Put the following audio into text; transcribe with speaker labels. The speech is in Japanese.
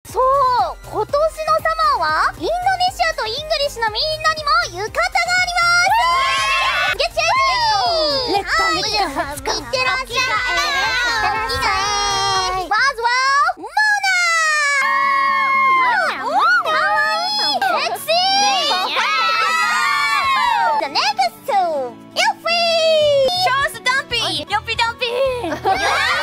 Speaker 1: そう、今年のサマーはインドネシアとイングリッシュのみんなにも浴衣があります。ゲッチェーレッツゴーレッツゴー。いってらっしゃい。まずはモナー。かわいい。セクシー。The next two、エルフィー。
Speaker 2: 超スダンピー。ヨッピダンピー。